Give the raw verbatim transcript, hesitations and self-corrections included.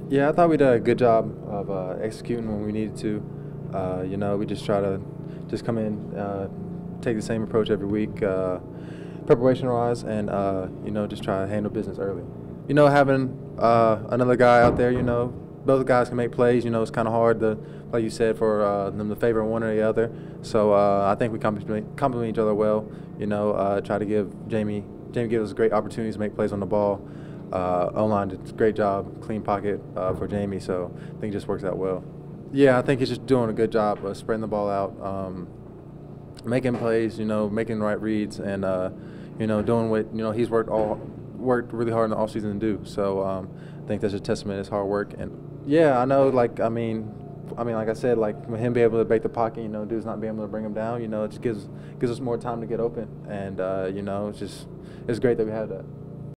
Yeah, I thought we did a good job of uh, executing when we needed to. Uh, you know, we just try to just come in, uh, take the same approach every week, uh, preparation-wise, and uh, you know, just try to handle business early. You know, having uh, another guy out there, you know, both guys can make plays. You know, it's kind of hard to, like you said, for uh, them to favor one or the other. So uh, I think we complement, complement each other well. You know, uh, try to give Jamie Jamie gives us great opportunities to make plays on the ball. Uh, O-line did a great job, clean pocket uh, for Jamie, so I think it just works out well. Yeah, I think he's just doing a good job of spreading the ball out, um, making plays, you know, making the right reads, and uh, you know, doing what you know he's worked all worked really hard in the offseason to do. So um, I think that's a testament to his hard work. And yeah, I know, like I mean, I mean, like I said, like with him being able to break the pocket, you know, dudes not being able to bring him down, you know, it just gives gives us more time to get open, and uh, you know, it's just it's great that we have that.